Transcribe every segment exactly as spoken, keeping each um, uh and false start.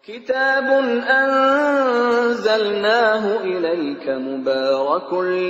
كتاب أنزلناه إليك مبارك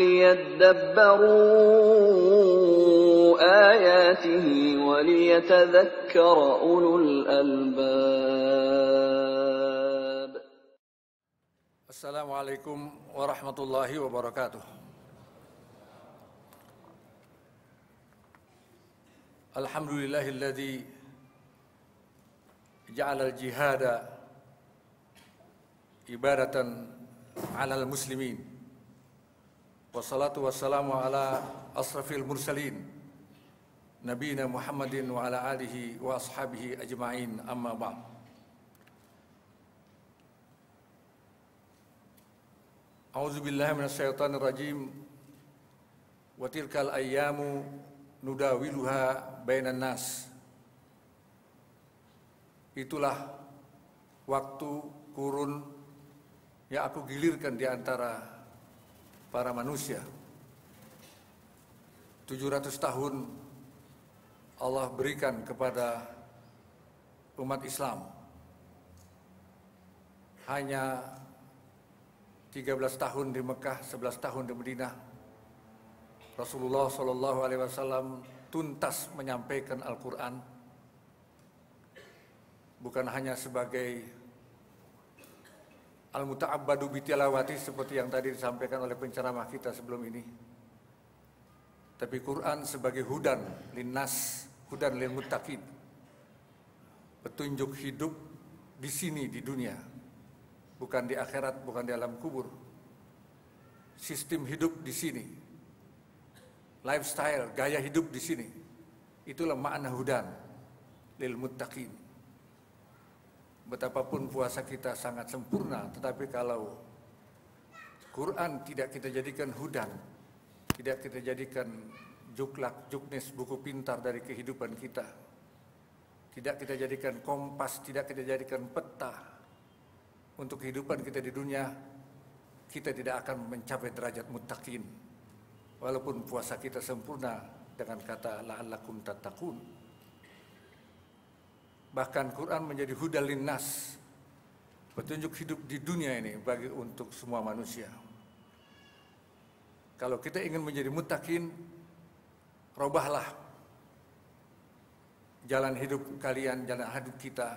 ليدبروا آياته وليتذكر أولو الألباب. السلام عليكم ورحمة الله وبركاته. الحمد لله الذي جعل الجهاد ibadatan alal muslimin wassalatu wassalamu ala asrafil mursalin nabiyina Muhammadin wa ala alihi wa ashabihi ajma'in, amma ba'd. A'udzu billahi minasyaitonir rajim. Wa tilkal ayyamu nudawiluha bainan nas. Itulah waktu kurun yang aku gilirkan di antara para manusia. tujuh ratus tahun Allah berikan kepada umat Islam. Hanya tiga belas tahun di Mekah, sebelas tahun di Madinah. Rasulullah shallallahu alaihi wasallam tuntas menyampaikan Al-Quran. Bukan hanya sebagai al-muta'abbadu bitilawati seperti yang tadi disampaikan oleh penceramah kita sebelum ini, tapi Quran sebagai hudan linnas, hudan lil muttaqin, petunjuk hidup di sini di dunia, bukan di akhirat, bukan di alam kubur. Sistem hidup di sini, lifestyle, gaya hidup di sini, itulah makna hudan lil muttaqin. Betapapun puasa kita sangat sempurna, tetapi kalau Quran tidak kita jadikan hudan, tidak kita jadikan juklak, juknis, buku pintar dari kehidupan kita, tidak kita jadikan kompas, tidak kita jadikan peta untuk kehidupan kita di dunia, kita tidak akan mencapai derajat muttaqin. Walaupun puasa kita sempurna dengan kata la'allakum tattaqun. Bahkan Quran menjadi hudal linnas, petunjuk hidup di dunia ini bagi untuk semua manusia. Kalau kita ingin menjadi muttaqin, robahlah jalan hidup kalian, jalan hidup kita,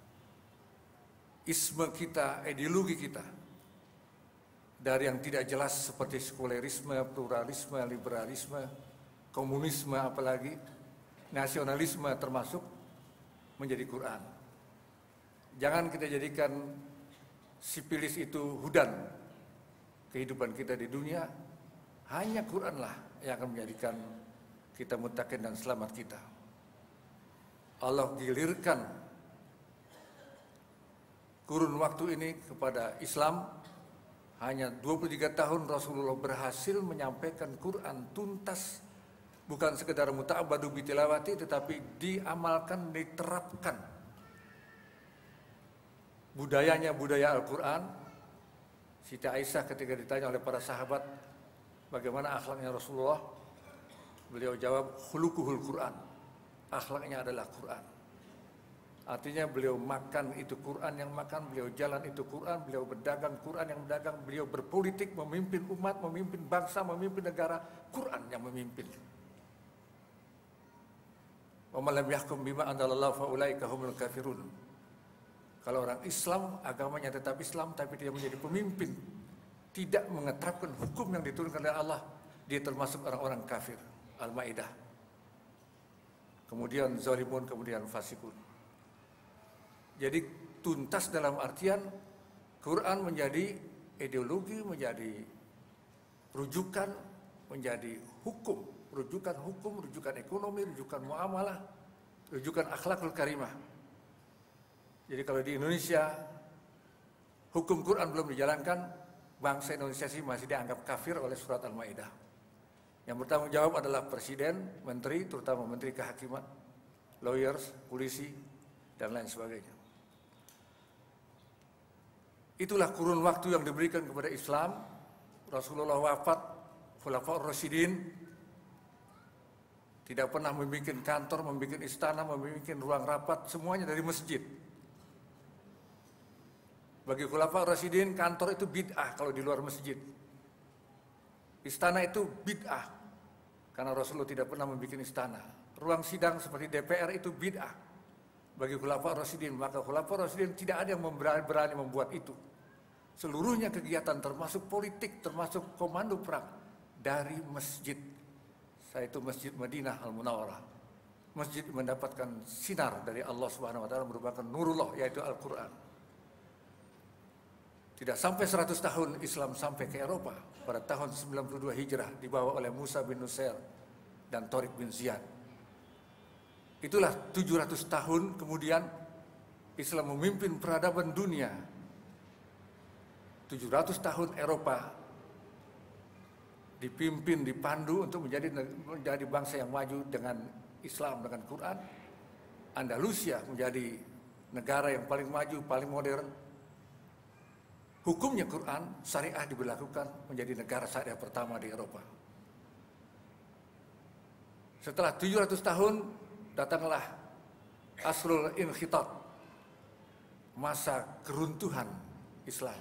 isme kita, ideologi kita, dari yang tidak jelas seperti sekulerisme, pluralisme, liberalisme, komunisme, apalagi nasionalisme termasuk, menjadi Quran. Jangan kita jadikan sipilis itu hudan kehidupan kita di dunia. Hanya Quranlah yang akan menjadikan kita muttaqin dan selamat kita. Allah gilirkan kurun waktu ini kepada Islam. Hanya dua puluh tiga tahun Rasulullah berhasil menyampaikan Quran tuntas. Bukan sekedar muta'abbadu bitilawati, tetapi diamalkan, diterapkan. Budayanya budaya Al-Quran. Siti Aisyah ketika ditanya oleh para sahabat, bagaimana akhlaknya Rasulullah? Beliau jawab, khuluquhul Quran. Akhlaknya adalah Quran. Artinya beliau makan itu Quran yang makan, beliau jalan itu Quran, beliau berdagang Quran yang berdagang, beliau berpolitik, memimpin umat, memimpin bangsa, memimpin negara, Quran yang memimpin. Wa man lam yahkum bima anzalallahu fa ulaika humul kafirun. Kalau orang Islam, agamanya tetap Islam, tapi dia menjadi pemimpin, tidak mengeterapkan hukum yang diturunkan oleh Allah, dia termasuk orang-orang kafir. Al-Maidah. Kemudian zalimun, kemudian fasikun. Jadi tuntas dalam artian Quran menjadi ideologi, menjadi rujukan, menjadi hukum. Rujukan hukum, rujukan ekonomi, rujukan muamalah, rujukan akhlakul karimah. Jadi kalau di Indonesia hukum Quran belum dijalankan, bangsa Indonesia sih masih dianggap kafir oleh surat Al-Maidah. Yang bertanggung jawab adalah presiden, menteri, terutama menteri kehakiman, lawyers, polisi, dan lain sebagainya. Itulah kurun waktu yang diberikan kepada Islam. Rasulullah wafat, Khulafaur Rasyidin, tidak pernah membuat kantor, membuat istana, membuat ruang rapat, semuanya dari masjid. Bagi Khulafaur Rasyidin, kantor itu bid'ah kalau di luar masjid. Istana itu bid'ah, karena Rasulullah tidak pernah membuat istana. Ruang sidang seperti D P R itu bid'ah bagi Khulafaur Rasyidin. Maka Khulafaur Rasyidin tidak ada yang berani, berani membuat itu. Seluruhnya kegiatan termasuk politik, termasuk komando perang dari masjid. Saya itu Masjid Madinah Al-Munawwarah. Masjid mendapatkan sinar dari Allah Subhanahu wa taala, merupakan nurullah, yaitu Al-Qur'an. Tidak sampai seratus tahun Islam sampai ke Eropa pada tahun sembilan puluh dua Hijrah dibawa oleh Musa bin Nusair dan Tariq bin Ziyad. Itulah tujuh ratus tahun kemudian Islam memimpin peradaban dunia. tujuh ratus tahun Eropa dipimpin, dipandu untuk menjadi menjadi bangsa yang maju dengan Islam, dengan Quran. Andalusia menjadi negara yang paling maju, paling modern. Hukumnya Quran, syariah diberlakukan, menjadi negara syariah pertama di Eropa. Setelah tujuh ratus tahun, datanglah Asrul Inkhitat, masa keruntuhan Islam.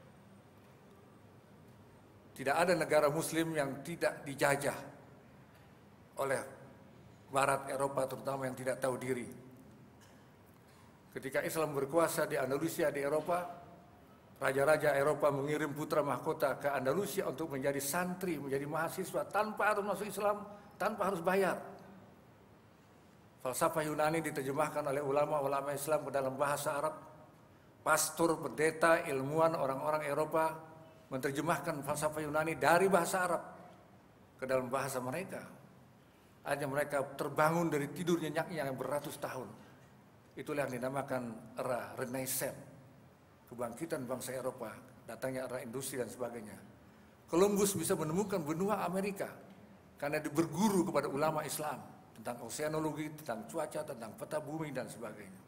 Tidak ada negara muslim yang tidak dijajah oleh Barat Eropa, terutama yang tidak tahu diri. Ketika Islam berkuasa di Andalusia, di Eropa, raja-raja Eropa mengirim putra mahkota ke Andalusia untuk menjadi santri, menjadi mahasiswa, tanpa harus masuk Islam, tanpa harus bayar. Falsafah Yunani diterjemahkan oleh ulama-ulama Islam ke dalam bahasa Arab. Pastor, pendeta, ilmuwan, orang-orang Eropa menerjemahkan falsafah Yunani dari bahasa Arab ke dalam bahasa mereka. Hanya mereka terbangun dari tidur nyenyaknya yang beratus tahun. Itulah yang dinamakan era Renaissance. Kebangkitan bangsa Eropa, datangnya era industri dan sebagainya. Columbus bisa menemukan benua Amerika karena dia berguru kepada ulama Islam tentang oseanologi, tentang cuaca, tentang peta bumi dan sebagainya.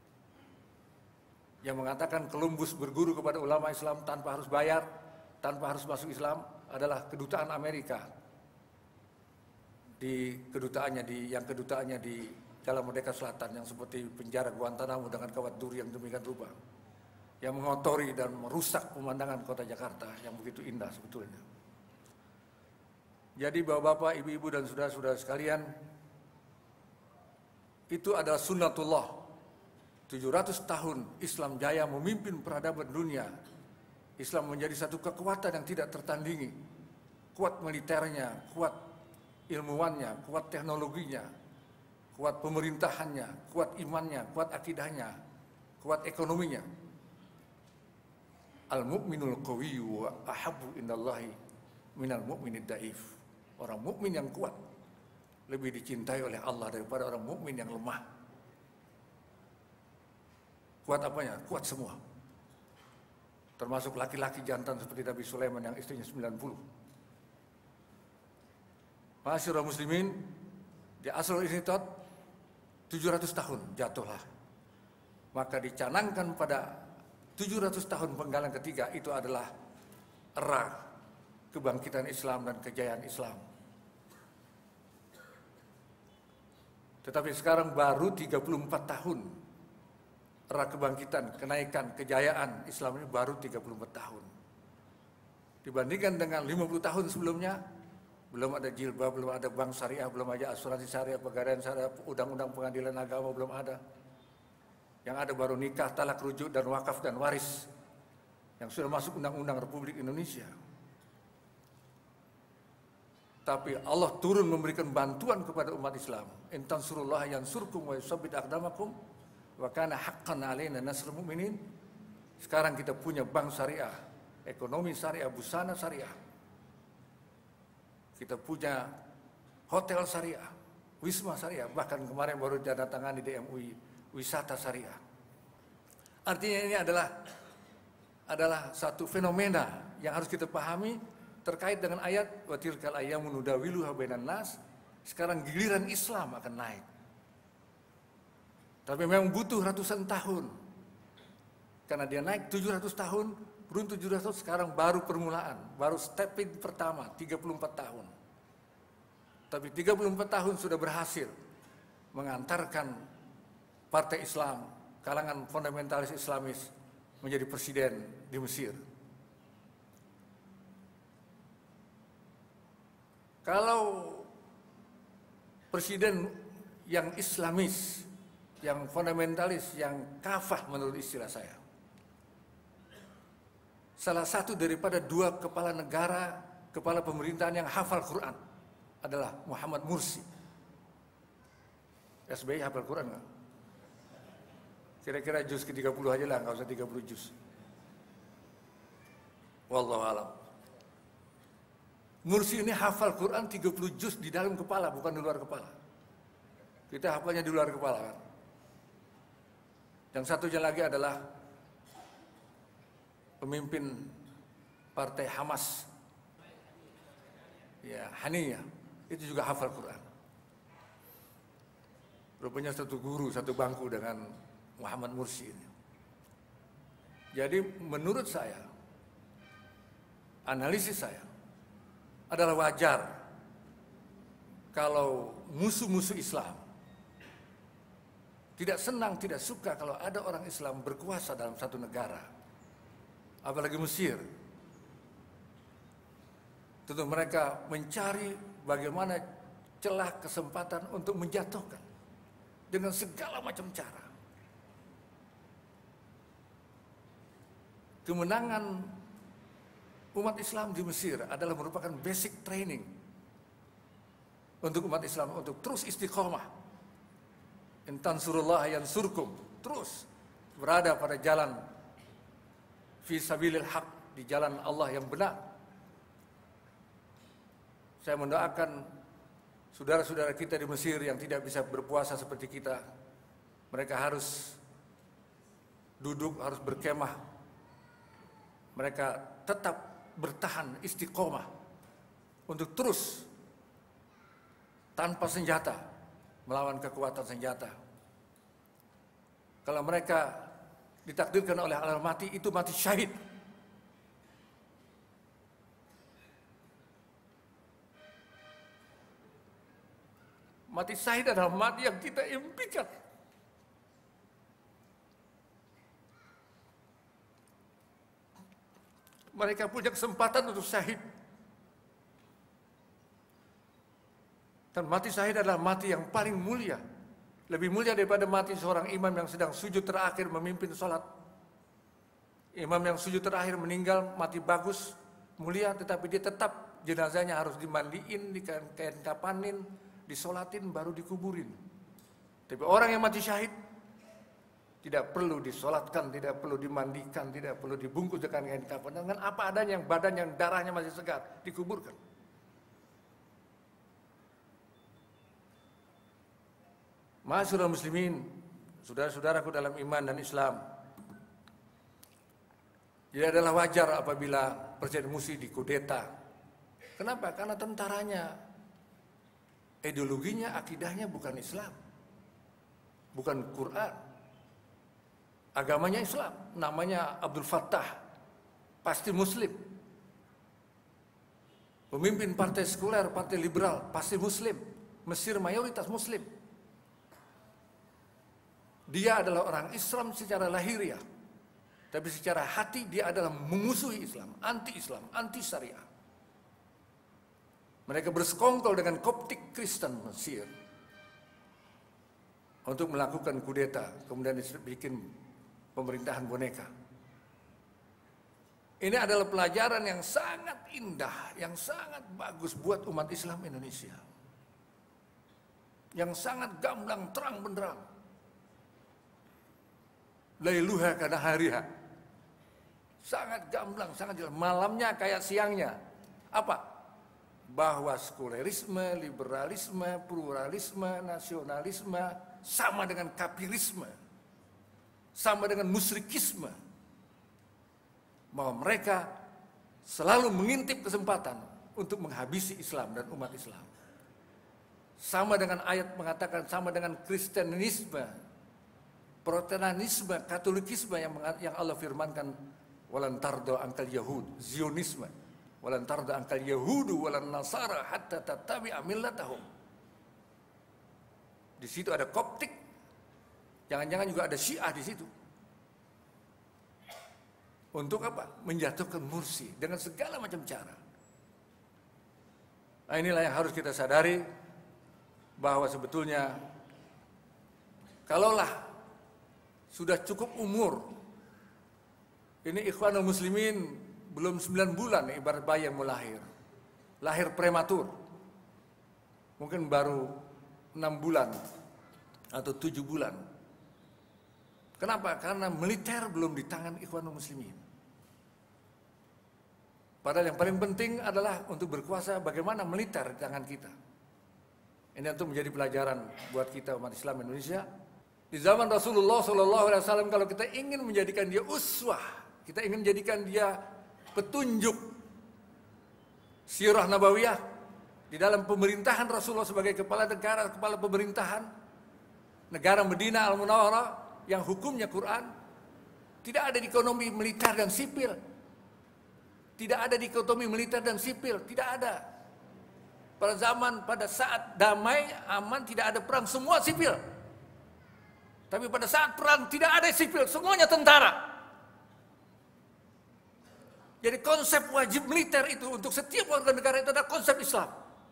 Yang mengatakan Columbus berguru kepada ulama Islam tanpa harus bayar, tanpa harus masuk Islam adalah kedutaan Amerika. Di kedutaannya di yang kedutaannya di Jalan Merdeka Selatan yang seperti penjara Guantanamo dengan kawat duri yang demikian rupa, yang mengotori dan merusak pemandangan kota Jakarta yang begitu indah sebetulnya. Jadi bapak-bapak, ibu-ibu dan saudara-saudara sekalian, itu adalah sunnatullah. tujuh ratus tahun Islam jaya memimpin peradaban dunia. Islam menjadi satu kekuatan yang tidak tertandingi. Kuat militernya, kuat ilmuwannya, kuat teknologinya, kuat pemerintahannya, kuat imannya, kuat akidahnya, kuat ekonominya. Al-mu'minul qawiyyu wa ahabbu indallahi minal mu'minid daif. Orang mukmin yang kuat lebih dicintai oleh Allah daripada orang mukmin yang lemah. Kuat apanya? Kuat semua. Termasuk laki-laki jantan seperti Nabi Sulaiman yang istrinya sembilan puluh. Ma'asyiral muslimin, di Asrul Inkhitat tujuh ratus tahun jatuhlah. Maka dicanangkan pada tujuh ratus tahun penggalan ketiga itu adalah era kebangkitan Islam dan kejayaan Islam. Tetapi sekarang baru tiga puluh empat tahun era kebangkitan, kenaikan, kejayaan Islam ini baru tiga puluh empat tahun. Dibandingkan dengan lima puluh tahun sebelumnya, belum ada jilbab, belum ada bank syariah, belum ada asuransi syariah, pegadaian syariah, undang-undang pengadilan agama belum ada. Yang ada baru nikah, talak rujuk, dan wakaf dan waris yang sudah masuk undang-undang Republik Indonesia. Tapi Allah turun memberikan bantuan kepada umat Islam. In tansurullah yansurkum wa yusabbit aqdamakum wa kana haqqan 'alaina nasrul mu'minin. Sekarang kita punya bank syariah, ekonomi syariah, busana syariah. Kita punya hotel syariah, wisma syariah, bahkan kemarin baru ditandatangani D M U I, wisata syariah. Artinya ini adalah adalah satu fenomena yang harus kita pahami terkait dengan ayat wa tilkal ayyamu nudawiluha bainan nas. Sekarang giliran Islam akan naik. Tapi memang butuh ratusan tahun. Karena dia naik tujuh ratus tahun, belum tujuh ratus, sekarang baru permulaan, baru stepping pertama, tiga puluh empat tahun. Tapi tiga puluh empat tahun sudah berhasil mengantarkan partai Islam, kalangan fundamentalis Islamis menjadi presiden di Mesir. Kalau presiden yang Islamis, yang fundamentalis, yang kafah menurut istilah saya, salah satu daripada dua kepala negara, kepala pemerintahan yang hafal Quran adalah Muhammad Mursi. S B Y hafal Quran nggak? Kira-kira juz ke tiga puluh aja lah, nggak usah tiga puluh juz. Wallahu a'lam. Mursi ini hafal Quran tiga puluh juz di dalam kepala, bukan di luar kepala. Kita hafalnya di luar kepala kan. Yang satunya lagi adalah pemimpin partai Hamas, ya Haniyah, itu juga hafal Quran. Rupanya satu guru, satu bangku dengan Muhammad Mursi ini. Jadi menurut saya, analisis saya, adalah wajar kalau musuh-musuh Islam tidak senang, tidak suka kalau ada orang Islam berkuasa dalam satu negara, apalagi Mesir. Tentu mereka mencari bagaimana celah kesempatan untuk menjatuhkan dengan segala macam cara. Kemenangan umat Islam di Mesir adalah merupakan basic training untuk umat Islam untuk terus istiqomah. Intan surullah yansurkum, terus berada pada jalan fi sabilil haq, di jalan Allah yang benar. Saya mendoakan saudara-saudara kita di Mesir yang tidak bisa berpuasa seperti kita. Mereka harus duduk, harus berkemah. Mereka tetap bertahan istiqomah untuk terus tanpa senjata melawan kekuatan senjata. Kalau mereka ditakdirkan oleh Allah mati, itu mati syahid. Mati syahid adalah mati yang kita impikan. Mereka punya kesempatan untuk syahid. Dan mati syahid adalah mati yang paling mulia. Lebih mulia daripada mati seorang imam yang sedang sujud terakhir memimpin sholat. Imam yang sujud terakhir meninggal, mati bagus, mulia, tetapi dia tetap jenazahnya harus dimandiin, dikain kapanin, disolatin, baru dikuburin. Tapi orang yang mati syahid tidak perlu disolatkan, tidak perlu dimandikan, tidak perlu dibungkus dengan kain kafan, dengan apa adanya, yang badan yang darahnya masih segar, dikuburkan. Ma'asyiral muslimin, saudara-saudaraku dalam iman dan Islam, jadi adalah wajar apabila Presiden Mursi dikudeta. Kenapa? Karena tentaranya, ideologinya, akidahnya bukan Islam, bukan Quran. Agamanya Islam, namanya Abdul Fattah, pasti Muslim. Pemimpin partai sekuler, partai liberal, pasti Muslim. Mesir mayoritas Muslim. Dia adalah orang Islam secara lahiriah, tapi secara hati dia adalah memusuhi Islam, anti-Islam, anti-syariah. Mereka bersekongkol dengan Koptik Kristen Mesir untuk melakukan kudeta, kemudian dibikin pemerintahan boneka. Ini adalah pelajaran yang sangat indah, yang sangat bagus buat umat Islam Indonesia. Yang sangat gamblang, terang benderang. Lailuha kana hariha. Sangat gamblang, sangat jelas. Malamnya kayak siangnya. Apa? Bahwa sekulerisme, liberalisme, pluralisme, nasionalisme sama dengan kafirisme, sama dengan musyrikisme. Bahwa mereka selalu mengintip kesempatan untuk menghabisi Islam dan umat Islam. Sama dengan ayat mengatakan, sama dengan Kristenisme, Protestantisme, Katolikisme yang, yang Allah firmankan, walan tardo angkal Yahud, Zionisme, walan tardo angkal Yahudu, walan Nasara, hatta tattabi'a millatahum. Di situ ada Koptik, jangan-jangan juga ada Syiah di situ. Untuk apa? Menjatuhkan Mursi dengan segala macam cara. Nah, inilah yang harus kita sadari, bahwa sebetulnya kalaulah sudah cukup umur, ini Ikhwanul Muslimin belum sembilan bulan, ibarat bayi yang mau lahir, lahir prematur, mungkin baru enam bulan atau tujuh bulan. Kenapa? Karena militer belum di tangan Ikhwanul Muslimin. Padahal yang paling penting adalah untuk berkuasa bagaimana militer di tangan kita. Ini untuk menjadi pelajaran buat kita umat Islam Indonesia. Di zaman Rasulullah shallallahu alaihi wasallam, kalau kita ingin menjadikan dia uswah, kita ingin menjadikan dia petunjuk sirah nabawiyah di dalam pemerintahan Rasulullah sebagai kepala negara, kepala pemerintahan negara Madinah Al-Munawwarah yang hukumnya Quran, tidak ada dikotomi militer dan sipil, tidak ada dikotomi militer dan sipil, tidak ada. Pada zaman, pada saat damai, aman, tidak ada perang, semua sipil. Tapi pada saat perang tidak ada sipil, semuanya tentara. Jadi konsep wajib militer itu untuk setiap warga negara itu adalah konsep Islam.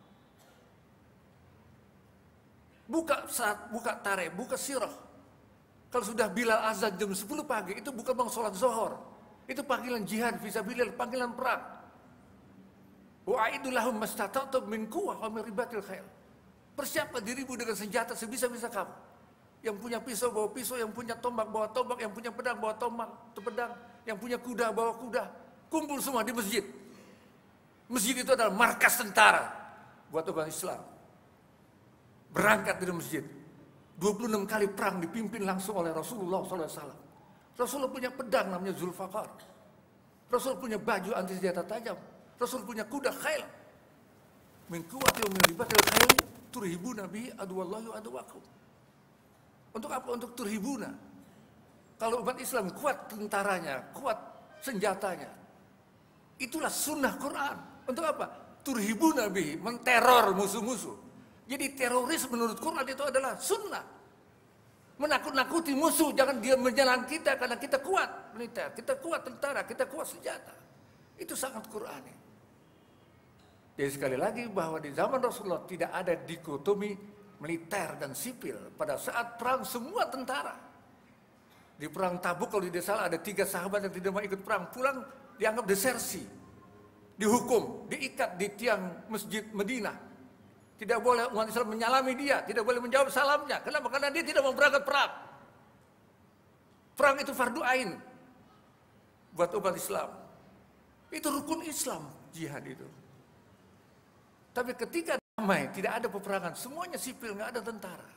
Buka saat, buka tarikh, buka sirah. Kalau sudah Bilal azan jam sepuluh pagi, itu bukan bang sholat zuhur. Itu panggilan jihad, fisabilillah, panggilan perang. Wa'aidu lahum mastata'tum min quwwah wa min ribatil khail. Persiapkan dirimu dengan senjata sebisa-bisa kamu. Yang punya pisau bawa pisau, yang punya tombak bawa tombak, yang punya pedang bawa tombak, atau pedang, yang punya kuda bawa kuda. Kumpul semua di masjid. Masjid itu adalah markas tentara buat umat Islam. Berangkat dari masjid. dua puluh enam kali perang dipimpin langsung oleh Rasulullah shallallahu alaihi wasallam. Rasulullah punya pedang namanya Zulfaqar. Rasul punya baju anti senjata tajam. Rasul punya kuda khail. Min quwwati wa min ribatil khail turhibuna bihi aduwallahi wa aduwakum. Untuk apa? Untuk turhibuna. Kalau umat Islam kuat tentaranya, kuat senjatanya, itulah sunnah Quran. Untuk apa? Turhibuna bihi, menteror musuh-musuh. Jadi teroris menurut Quran itu adalah sunnah. Menakut-nakuti musuh, jangan dia menyerang kita karena kita kuat militer, kita kuat tentara, kita kuat senjata. Itu sangat Qurani. Jadi sekali lagi bahwa di zaman Rasulullah tidak ada dikotomi militer dan sipil. Pada saat perang semua tentara. Di perang Tabuk kalau tidak salah ada tiga sahabat yang tidak mau ikut perang, pulang dianggap desersi, dihukum, diikat di tiang masjid Madinah. Tidak boleh umat Islam menyalami dia, tidak boleh menjawab salamnya. Kenapa? Karena dia tidak mau berangkat perang. Perang itu fardu ain buat umat Islam. Itu rukun Islam, jihad itu. Tapi ketika damai, tidak ada peperangan, semuanya sipil, nggak ada tentara.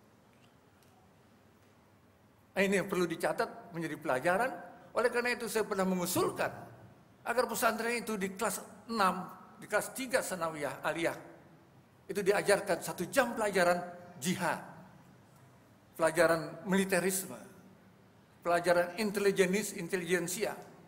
Nah, ini yang perlu dicatat menjadi pelajaran. Oleh karena itu saya pernah mengusulkan agar pesantren itu di kelas enam, di kelas tiga sanawiyah aliyah, itu diajarkan satu jam pelajaran jihad, pelajaran militerisme, pelajaran intelijenis, intelijensia.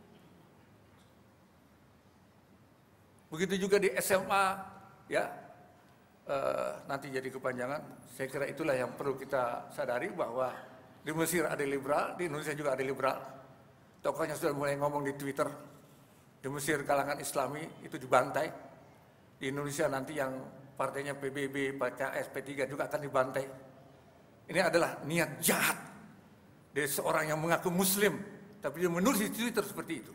Begitu juga di S M A, ya, e, nanti jadi kepanjangan. Saya kira itulah yang perlu kita sadari bahwa di Mesir ada liberal, di Indonesia juga ada liberal. Tokohnya sudah mulai ngomong di Twitter. Di Mesir kalangan Islami itu dibantai. Di Indonesia nanti yang partainya P B B, P K S, P tiga juga akan dibantai. Ini adalah niat jahat dari seorang yang mengaku Muslim, tapi dia menulis di Twitter seperti itu.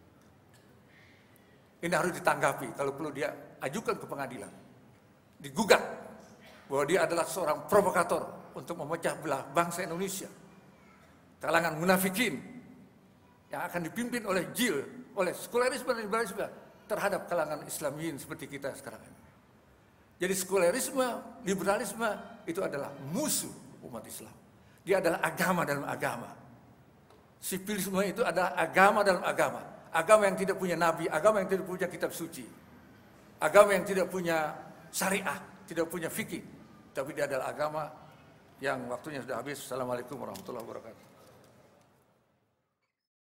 Ini harus ditanggapi, kalau perlu dia ajukan ke pengadilan. Digugat bahwa dia adalah seorang provokator untuk memecah belah bangsa Indonesia. Kalangan munafikin yang akan dipimpin oleh jil, oleh sekularisme dan liberalisme terhadap kalangan Islamiyin seperti kita sekarang ini. Jadi sekularisme, liberalisme itu adalah musuh umat Islam. Dia adalah agama dalam agama. Sipilisme itu adalah agama dalam agama. Agama yang tidak punya nabi, agama yang tidak punya kitab suci. Agama yang tidak punya syariah, tidak punya fikih. Tapi dia adalah agama yang waktunya sudah habis. Assalamualaikum warahmatullahi wabarakatuh.